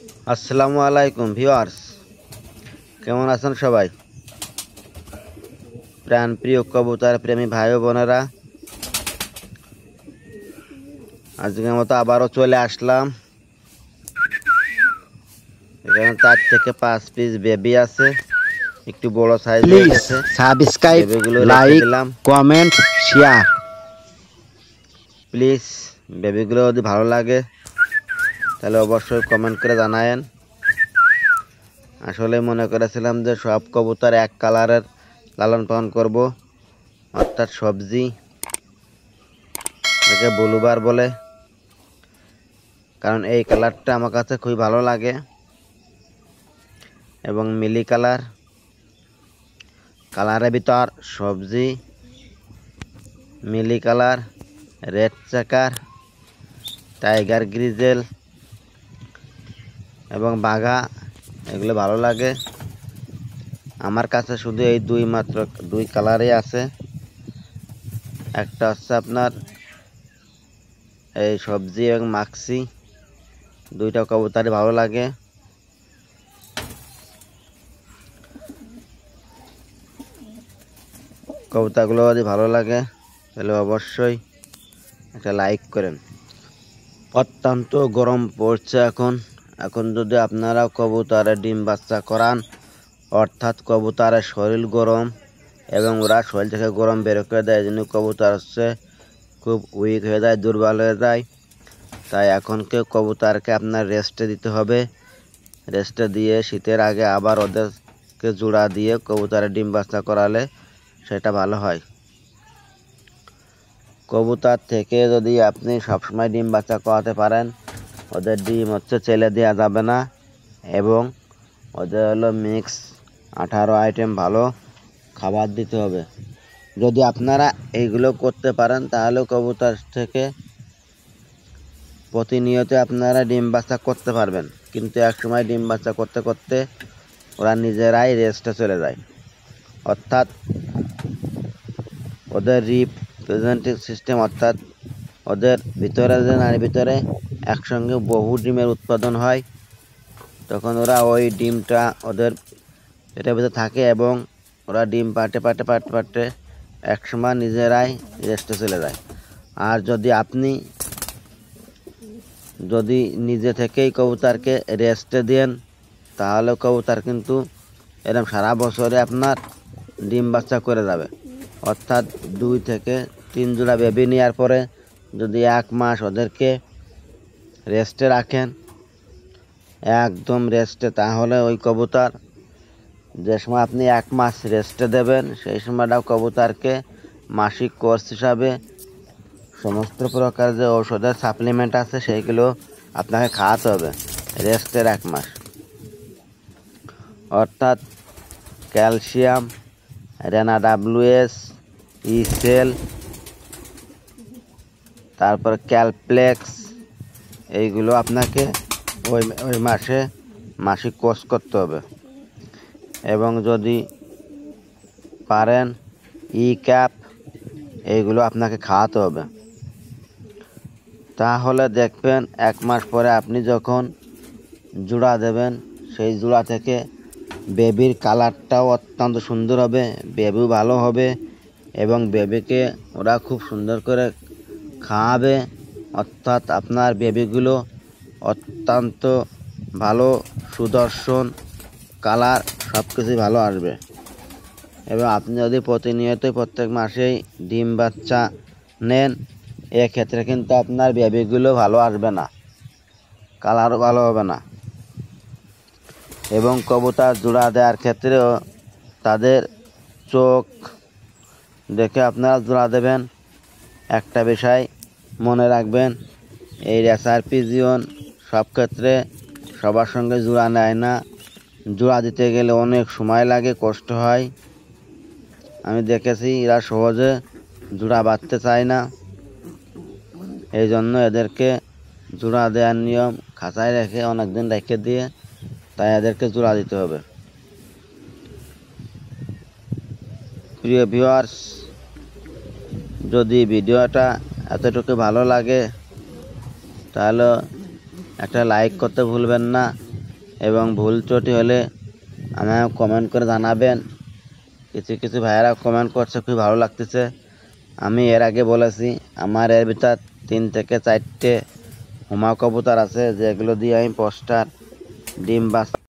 আসসালামু আলাইকুম ভিউয়ার্স, কেমন আছেন সবাই? প্রাণ প্রিয় কবুতর প্রেমী ভাই ও বোনেরা, আজকের মতো আবারও চলে আসলাম। এখানে 4 থেকে 5 পিস বেবি আছে, একটু বড় সাইজ হয়ে প্লিজ গেছে। সাবস্ক্রাইব, বেবিগুলো রেখে লাইক, দিলাম। Comment, share. প্লিজ বেবিগুলো যদি ভালো লাগে তাহলে অবশ্যই কমেন্ট করে জানায়েন। আসলে মনে করেছিলাম যে সব কবুতর এক কালারের লালন পালন করব, অর্থাৎ সবজি, একে ব্লুবার বলে। কারণ এই কালারটা আমার কাছে খুবই ভালো লাগে, এবং মিলি কালারের ভিতর সবজি, mealy colour, red checker, tiger grizzle এবং বাঘা, এগুলো ভালো লাগে। আমার কাছে শুধু এই দুই কালারই আছে। একটা হচ্ছে আপনার এই সবজি এবং মাক্সি, দুইটা কবুতরই ভালো লাগে। কবুতরগুলো যদি ভালো লাগে তাহলে অবশ্যই একটা লাইক করেন। অত্যন্ত গরম পড়ছে এখন যদি আপনারা কবুতরের ডিম বাচ্চা করান, অর্থাৎ কবুতরের শরীর গরম এবং ওরা শরীর থেকে গরম বের করে দেয়, এই জন্য কবুতর হচ্ছে খুব উইক হয়ে যায়, দুর্বল হয়ে যায়। তাই এখনকে কবুতরকে আপনার রেস্টে দিতে হবে। রেস্টে দিয়ে শীতের আগে আবার ওদেরকে জোড়া দিয়ে কবুতরের ডিম বাচ্চা করালে সেটা ভালো হয়। কবুতর থেকে যদি আপনি সবসময় ডিম বাচ্চা করাতে পারেন, ওদের ডিম হচ্ছে চেলে দেওয়া যাবে না, এবং ওদের হলো মিক্স 18 আইটেম ভালো খাবার দিতে হবে। যদি আপনারা এইগুলো করতে পারেন তাহলে কবুতর থেকে প্রতিনিয়ত আপনারা ডিম বাচ্চা করতে পারবেন। কিন্তু একসময় ডিম বাচ্চা করতে করতে ওরা নিজেরাই রেস্টে চলে যায়, অর্থাৎ ওদের রিপ্রেজেন্টেটিভ সিস্টেম, অর্থাৎ ওদের ভিতরে যে নাড়ির ভিতরে একসঙ্গে বহু ডিমের উৎপাদন হয়, তখন ওরা ওই ডিমটা ওদের পেটের ভিতরে থাকে এবং ওরা ডিম পাটে একসময় নিজেরাই রেস্টে চলে যায়। আর যদি নিজে থেকেই কবুতরকে রেস্টে দেন, তাহলে কবুতর কিন্তু এরকম সারা বছরে আপনার ডিম বাচ্চা করে যাবে। অর্থাৎ 2 থেকে 3 জোড়া বেবি নেওয়ার পরে যদি 1 মাস ওদেরকে রেস্টে রাখেন, একদম রেস্টে, তাহলে ওই কবুতর যে সময় আপনি 1 মাস রেস্টে দেবেন, সেই সময়টাও কবুতরকে মাসিক কোর্স হিসাবে সমস্ত প্রকার যে ঔষধের সাপ্লিমেন্ট আছে সেইগুলো আপনাকে খাওয়াতে হবে রেস্টের 1 মাস। অর্থাৎ ক্যালসিয়াম, রেনা WS, ইসেল, তারপর ক্যালপ্লেক্স, এইগুলো আপনাকে ওই মাসে মাসিক কোর্স করতে হবে। এবং যদি পারেন ক্যাপ, এইগুলো আপনাকে খাওয়াতে হবে। তাহলে দেখবেন 1 মাস পরে আপনি যখন জোড়া দেবেন, সেই জোড়া থেকে বেবির কালারটাও অত্যন্ত সুন্দর হবে, বেবিও ভালো হবে, এবং বেবিকে ওরা খুব সুন্দর করে খাওয়াবে। অর্থাৎ আপনার বেবিগুলো অত্যন্ত ভালো, সুদর্শন, কালার সব কিছুই ভালো আসবে। এবং আপনি যদি প্রতিনিয়তই প্রত্যেক মাসেই ডিম বাচ্চা নেন, এক্ষেত্রে কিন্তু আপনার বেবিগুলো ভালো আসবে না, কালারও ভালো হবে না। এবং কবুতর জোড়া দেওয়ার ক্ষেত্রেও তাদের চোখ দেখে আপনারা জোড়া দেবেন। একটা বিষয় মনে রাখবেন, এই রেসার পিজিয়ন সব ক্ষেত্রে সবার সঙ্গে জোড়া নেয় না। জোড়া দিতে গেলে অনেক সময় লাগে, কষ্ট হয়। আমি দেখেছি এরা সহজে জোড়া বাঁধতে চায় না, এই জন্য এদেরকে জোড়া দেওয়ার নিয়ম খাঁচায় রেখে অনেক দিন রেখে দিয়ে তাই এদেরকে জোড়া দিতে হবে। প্রিয় ভিউয়ার্স, যদি ভিডিওটা এতটুকু ভালো লাগে তাহলে একটা লাইক করতে ভুলবেন না, এবং ভুল ত্রুটি হলে আমায় কমেন্ট করে জানাবেন। কিছু কিছু ভাইয়েরা কমেন্ট করছে, খুব ভালো লাগতেছে। আমি এর আগে বলেছি আমার এর ভিতর 3 থেকে 4টে হুমা কবুতর আছে, যেগুলো দিয়ে আমি পোস্টার ডিম বাচ্চা